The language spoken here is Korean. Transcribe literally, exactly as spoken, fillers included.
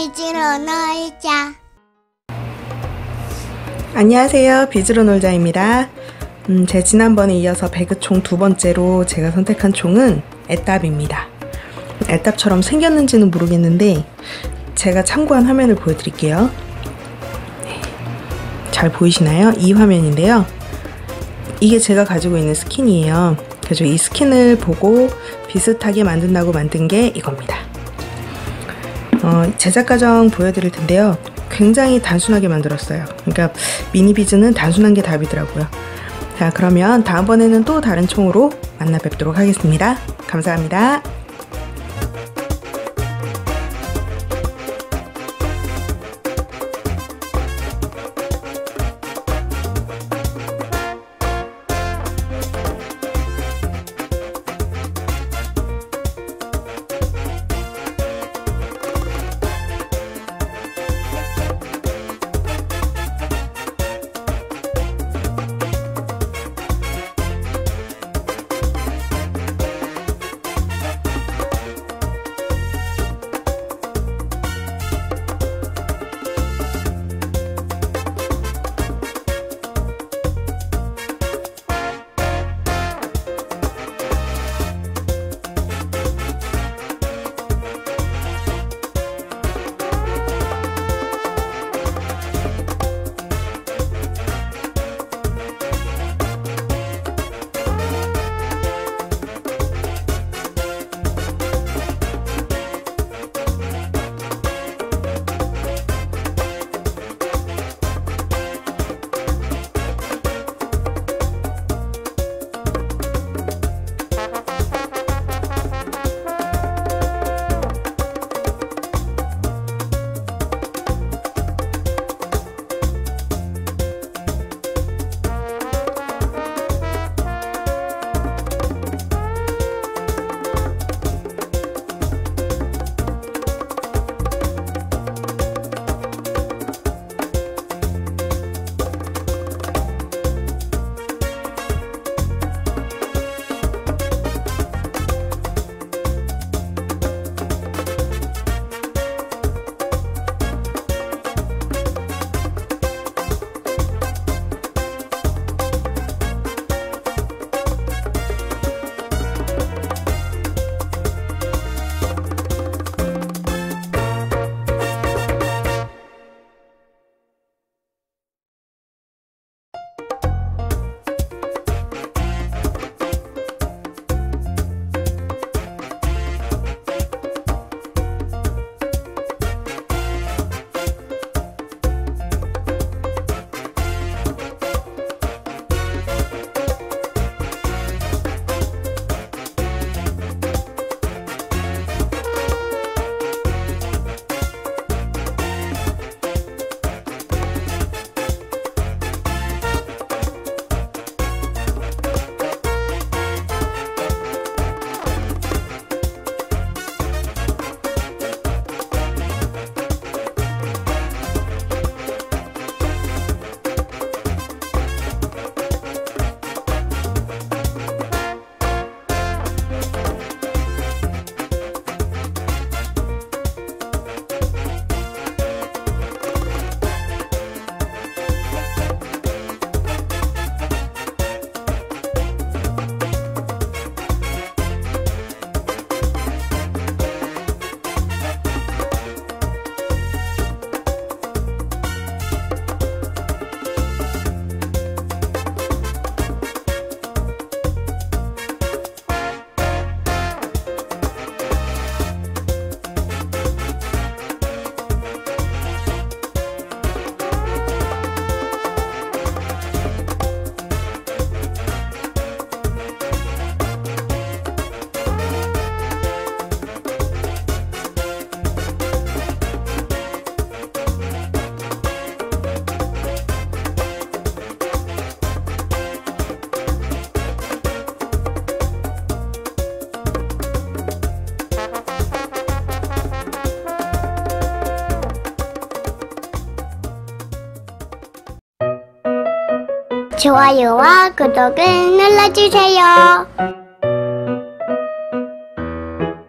비즈로 놀자. 안녕하세요, 비즈로 놀자입니다. 음, 제 지난번에 이어서 배그총 두 번째로 제가 선택한 총은 애답입니다. 애답처럼 생겼는지는 모르겠는데 제가 참고한 화면을 보여드릴게요. 네, 잘 보이시나요? 이 화면인데요. 이게 제가 가지고 있는 스킨이에요. 그래서 이 스킨을 보고 비슷하게 만든다고 만든 게 이겁니다. 어, 제작 과정 보여드릴 텐데요. 굉장히 단순하게 만들었어요. 그러니까 미니비즈는 단순한 게 답이더라고요. 자, 그러면 다음번에는 또 다른 총으로 만나 뵙도록 하겠습니다. 감사합니다. 좋아요와 구독을 눌러주세요.